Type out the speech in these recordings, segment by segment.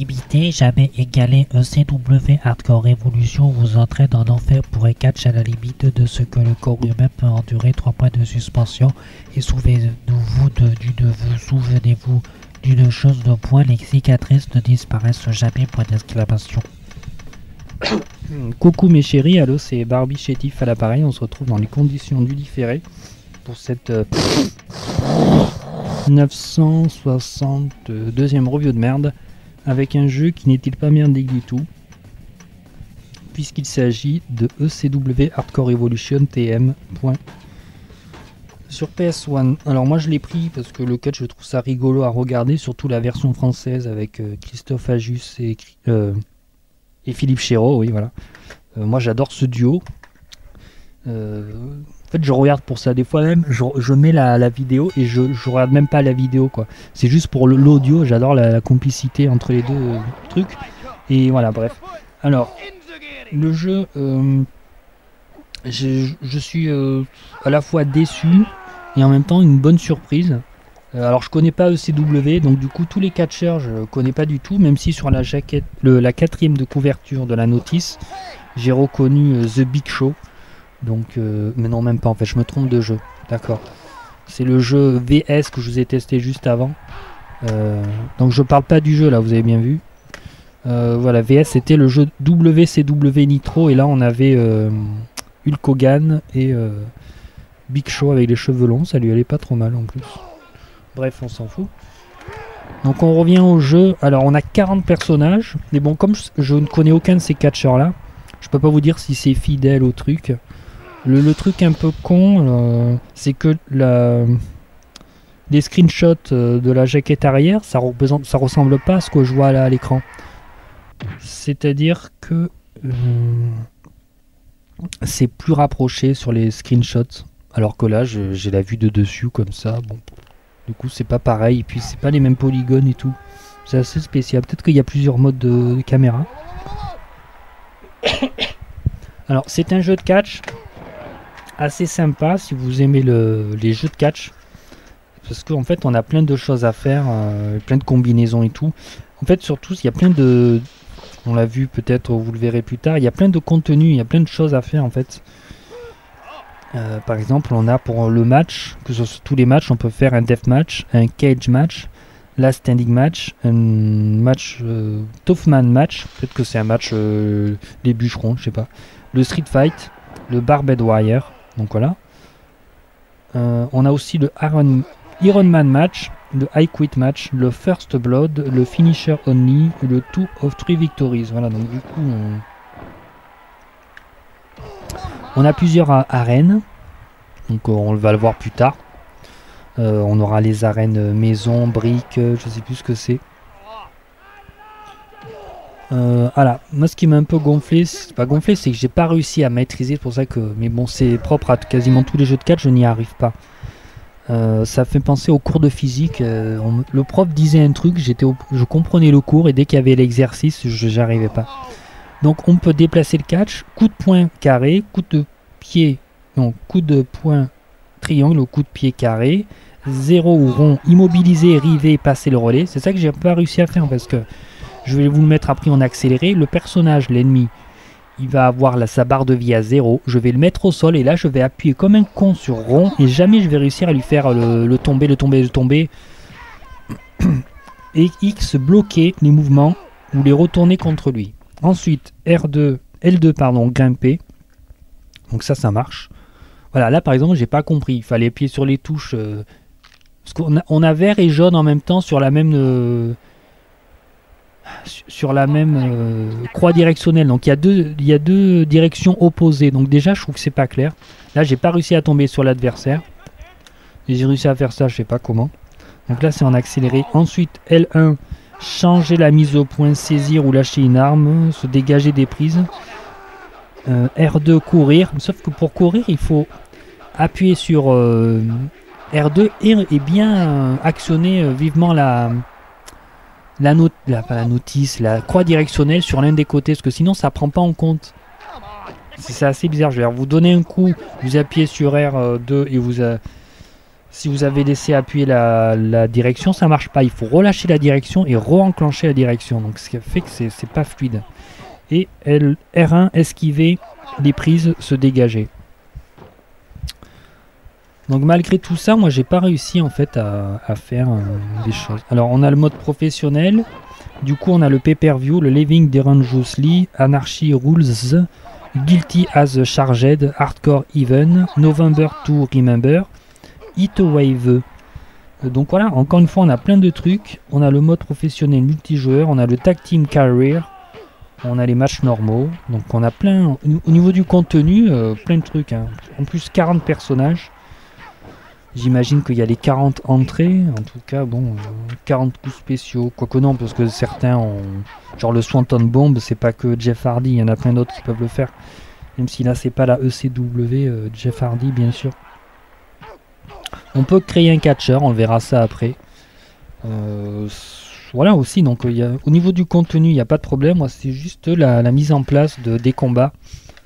limité, jamais égalé. ECW Hardcore Evolution vous entraîne en enfer pour un catch à la limite de ce que le corps humain peut endurer. 3 points de suspension. Et souvenez-vous d'une chose de point, les cicatrices ne disparaissent jamais. Point d'exclamation. Coucou mes chéris, allô, c'est Barbie Chétif à l'appareil. On se retrouve dans les conditions du différé pour cette 962e review de merde avec un jeu qui n'est-il pas merdique du tout, puisqu'il s'agit de ECW Hardcore Evolution TM. Sur PS1. Alors moi je l'ai pris parce que le catch je trouve ça rigolo à regarder, surtout la version française avec Christophe Ajus et Philippe Chéreau, oui voilà. Moi j'adore ce duo. En fait je regarde pour ça, des fois même je mets la vidéo et je regarde même pas la vidéo quoi. C'est juste pour l'audio, j'adore la complicité entre les deux trucs. Et voilà, bref. Alors, le jeu, je suis à la fois déçu et en même temps une bonne surprise. Alors je connais pas ECW, donc du coup tous les catcheurs je connais pas du tout, même si sur la jaquette, la 4e de couverture de la notice, j'ai reconnu The Big Show. Donc, mais non même pas en fait, je me trompe de jeu, d'accord. C'est le jeu VS que je vous ai testé juste avant. Donc je parle pas du jeu là, vous avez bien vu. Voilà, VS c'était le jeu WCW Nitro et là on avait Hulk Hogan et Big Show avec les cheveux longs, ça lui allait pas trop mal en plus. Bref, on s'en fout. Donc on revient au jeu. Alors on a 40 personnages. Mais bon, comme je ne connais aucun de ces catcheurs là, je peux pas vous dire si c'est fidèle au truc. Le truc un peu con, c'est que les screenshots de la jaquette arrière, ça ressemble pas à ce que je vois là à l'écran. C'est-à-dire que c'est plus rapproché sur les screenshots. Alors que là, j'ai la vue de dessus comme ça. Bon. Du coup c'est pas pareil, et puis c'est pas les mêmes polygones et tout. C'est assez spécial, peut-être qu'il y a plusieurs modes de caméra. Alors c'est un jeu de catch assez sympa si vous aimez les jeux de catch. Parce qu'en fait on a plein de choses à faire, plein de combinaisons et tout. En fait surtout il y a plein de... On l'a vu peut-être, vous le verrez plus tard, il y a plein de contenu, il y a plein de choses à faire en fait. Par exemple, on a pour le match, que ce soit tous les matchs, on peut faire un death match, un cage match, last standing match, un match tough man match, peut-être que c'est un match les bûcherons, je sais pas, le street fight, le barbed wire, donc voilà. On a aussi le Iron Man match, le I Quit match, le first blood, le finisher only, le 2 of 3 victories. Voilà, donc du coup on a plusieurs arènes, donc on va le voir plus tard. On aura les arènes maison, briques, je sais plus ce que c'est. Voilà, moi ce qui m'a un peu gonflé, c'est pas gonflé, c'est que j'ai pas réussi à maîtriser, c'est pour ça que, mais bon c'est propre à quasiment tous les jeux de catch, je n'y arrive pas. Ça fait penser au cours de physique, le prof disait un truc, je comprenais le cours et dès qu'il y avait l'exercice, j'y arrivais pas. Donc on peut déplacer le catch, coup de poing carré, coup de pied, non, coup de poing triangle ou coup de pied carré, 0 ou rond, immobiliser, river, passer le relais. C'est ça que j'ai pas réussi à faire parce que je vais vous le mettre après en accéléré. Le personnage, l'ennemi, il va avoir sa barre de vie à 0. Je vais le mettre au sol et là je vais appuyer comme un con sur rond et jamais je vais réussir à lui faire le tomber, le tomber, le tomber. Et X bloquer les mouvements ou les retourner contre lui. Ensuite, L2 pardon, grimper. Donc ça marche. Voilà, là par exemple, j'ai pas compris. Il fallait appuyer sur les touches. Parce qu'on a vert et jaune en même temps sur la même croix directionnelle. Donc il y a deux directions opposées. Donc déjà, je trouve que c'est pas clair. Là, j'ai pas réussi à tomber sur l'adversaire. J'ai réussi à faire ça, je sais pas comment. Donc là, c'est en accéléré. Ensuite, L1. Changer la mise au point, saisir ou lâcher une arme, se dégager des prises. R2 courir, sauf que pour courir il faut appuyer sur R2 et bien actionner vivement la notice, la croix directionnelle sur l'un des côtés, parce que sinon ça prend pas en compte. C'est assez bizarre. Je vais vous donner un coup, vous appuyez sur R2 et si vous avez laissé appuyer la direction, ça marche pas. Il faut relâcher la direction et re-enclencher la direction. Donc ce qui fait que c'est pas fluide. Et R1, esquiver les prises, se dégager. Donc malgré tout ça, moi j'ai pas réussi en fait à faire des choses. Alors on a le mode professionnel. Du coup on a le pay-per-view, le Living Dangerously, Anarchy Rules, Guilty as Charged, Hardcore Even, November to Remember, Heatwave. Donc voilà, encore une fois on a plein de trucs. On a le mode professionnel multijoueur, on a le Tag Team Career, on a les matchs normaux. Donc on a plein, au niveau du contenu, plein de trucs. Hein. En plus 40 personnages. J'imagine qu'il y a les 40 entrées, en tout cas, bon, 40 coups spéciaux. Quoique non, parce que certains ont... Genre le Swanton Bomb, c'est pas que Jeff Hardy, il y en a plein d'autres qui peuvent le faire. Même si là, c'est pas la ECW, Jeff Hardy, bien sûr. On peut créer un catcheur, on verra ça après. Voilà aussi, donc au niveau du contenu, il n'y a pas de problème. Moi, c'est juste la mise en place des combats.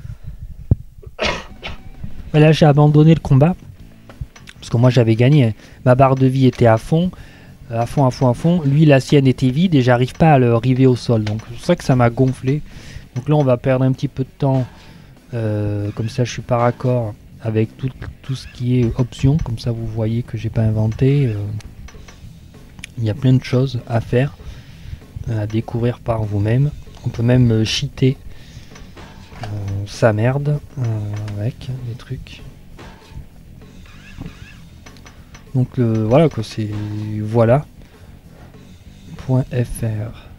Là, j'ai abandonné le combat. Parce que moi j'avais gagné, ma barre de vie était à fond. Lui la sienne était vide et j'arrive pas à le arriver au sol. Donc c'est vrai que ça m'a gonflé. Donc là on va perdre un petit peu de temps. Comme ça je suis pas raccord avec tout ce qui est option. Comme ça vous voyez que j'ai pas inventé. Il y a plein de choses à faire, à découvrir par vous-même. On peut même cheater sa merde avec des trucs. Donc voilà quoi, c'est voilà .fr.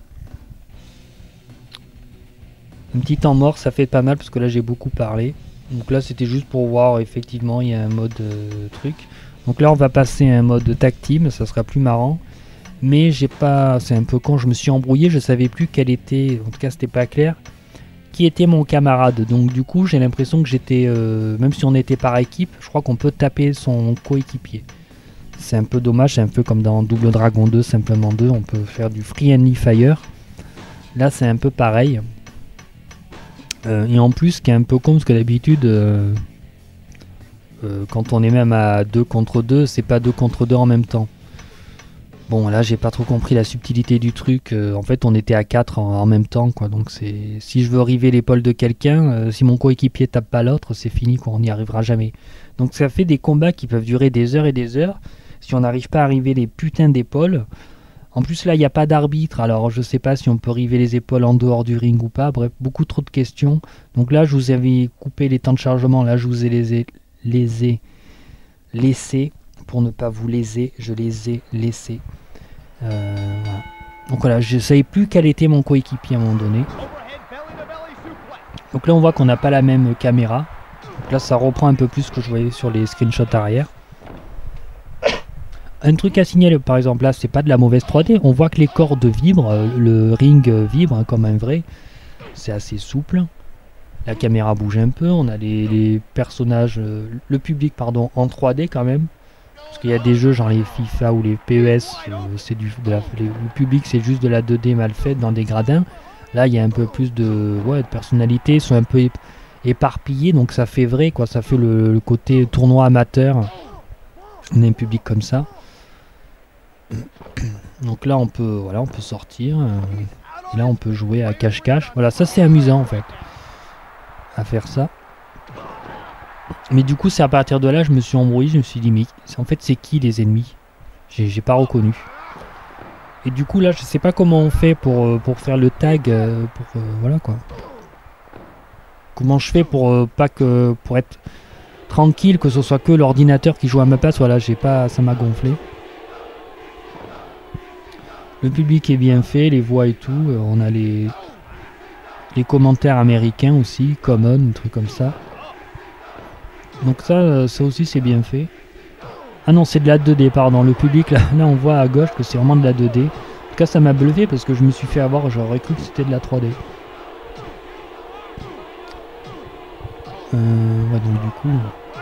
Un petit temps mort, ça fait pas mal parce que là j'ai beaucoup parlé. Donc là c'était juste pour voir, effectivement il y a un mode truc. Donc là on va passer à un mode tag team, ça sera plus marrant. Mais j'ai pas, c'est un peu con, je me suis embrouillé, je savais plus quel était, en tout cas c'était pas clair, qui était mon camarade. Donc du coup j'ai l'impression que j'étais, même si on était par équipe, je crois qu'on peut taper son coéquipier. C'est un peu dommage, c'est un peu comme dans Double Dragon 2, simplement 2, on peut faire du free enemy fire. Là c'est un peu pareil. Et en plus, ce qui est un peu con, parce que d'habitude, quand on est même à 2 contre 2, c'est pas 2 contre 2 en même temps. Bon, là j'ai pas trop compris la subtilité du truc. En fait, on était à 4 en même temps, quoi. Donc c'est, si je veux river l'épaule de quelqu'un, si mon coéquipier tape pas l'autre, c'est fini, quoi. On n'y arrivera jamais. Donc ça fait des combats qui peuvent durer des heures et des heures. Si on n'arrive pas à river les putains d'épaules. En plus là il n'y a pas d'arbitre, alors je sais pas si on peut river les épaules en dehors du ring ou pas, bref, beaucoup trop de questions. Donc là je vous avais coupé les temps de chargement, là je vous ai les ai laissés, pour ne pas vous léser, je les ai laissés. Voilà. Donc voilà, je ne savais plus quel était mon coéquipier à un moment donné. Donc là on voit qu'on n'a pas la même caméra. Donc là ça reprend un peu plus ce que je voyais sur les screenshots arrière. Un truc à signaler, par exemple, là, c'est pas de la mauvaise 3D. On voit que les cordes vibrent, le ring vibre hein, comme un vrai. C'est assez souple. La caméra bouge un peu. On a les personnages, le public, pardon, en 3D quand même. Parce qu'il y a des jeux, genre les FIFA ou les PES, le public, c'est juste de la 2D mal faite dans des gradins. Là, il y a un peu plus de personnalité. Ils sont un peu éparpillés, donc ça fait vrai, quoi. Ça fait le côté tournoi amateur. On a un public comme ça. Donc là on peut sortir et là on peut jouer à cache-cache. Voilà, ça c'est amusant en fait à faire ça. Mais du coup c'est à partir de là je me suis embrouillé, je me suis dit mais en fait c'est qui les ennemis? J'ai pas reconnu. Et du coup là je sais pas comment on fait pour faire le tag voilà quoi. Comment je fais pour être tranquille, que ce soit que l'ordinateur qui joue à ma place. Voilà, ça m'a gonflé. Le public est bien fait, les voix et tout. On a les commentaires américains aussi, common, un truc comme ça. Donc ça aussi c'est bien fait. Ah non, c'est de la 2D, pardon. Le public, là on voit à gauche que c'est vraiment de la 2D. En tout cas ça m'a bluffé parce que je me suis fait avoir, j'aurais cru que c'était de la 3D. Ouais, donc du coup...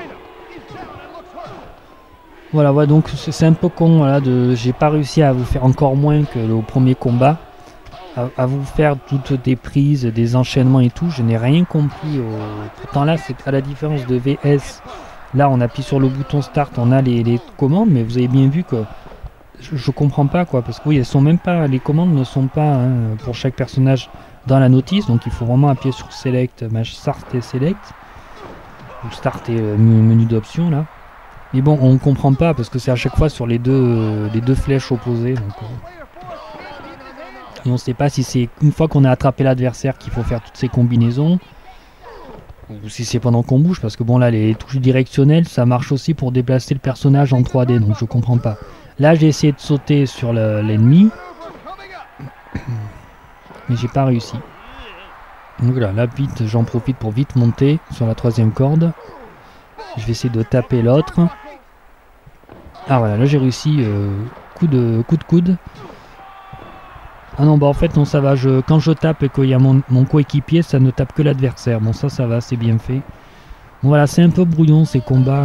Voilà, donc c'est un peu con, voilà, j'ai pas réussi à vous faire encore moins que le premier combat, à vous faire toutes des prises, des enchaînements et tout, je n'ai rien compris. Pourtant là, c'est à la différence de VS Là, on appuie sur le bouton Start, on a les commandes, mais vous avez bien vu que je comprends pas quoi, parce que oui, elles sont même pas, les commandes ne sont pas pour chaque personnage dans la notice, donc il faut vraiment appuyer sur Select, Start et Select, ou Start et menu d'options là. Mais bon, on comprend pas parce que c'est à chaque fois sur les deux flèches opposées. Donc, et on sait pas si c'est une fois qu'on a attrapé l'adversaire qu'il faut faire toutes ces combinaisons, ou si c'est pendant qu'on bouge, parce que bon là les touches directionnelles ça marche aussi pour déplacer le personnage en 3D, donc je comprends pas. Là j'ai essayé de sauter sur l'ennemi, mais j'ai pas réussi. Donc voilà, là vite j'en profite pour vite monter sur la 3e corde. Je vais essayer de taper l'autre. Ah voilà, là j'ai réussi, coup de coude. Ah non, bah en fait non, ça va, quand je tape et qu'il y a mon coéquipier, ça ne tape que l'adversaire. Bon ça va, c'est bien fait. Bon voilà, c'est un peu brouillon ces combats.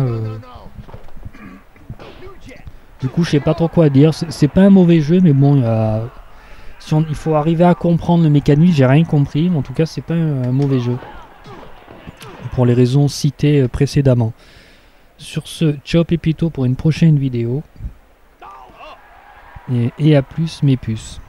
Du coup je sais pas trop quoi dire, c'est pas un mauvais jeu, mais bon, il faut arriver à comprendre le mécanisme, j'ai rien compris, mais en tout cas c'est pas un mauvais jeu. Pour les raisons citées précédemment. Sur ce, ciao Pépito pour une prochaine vidéo. Et à plus mes puces.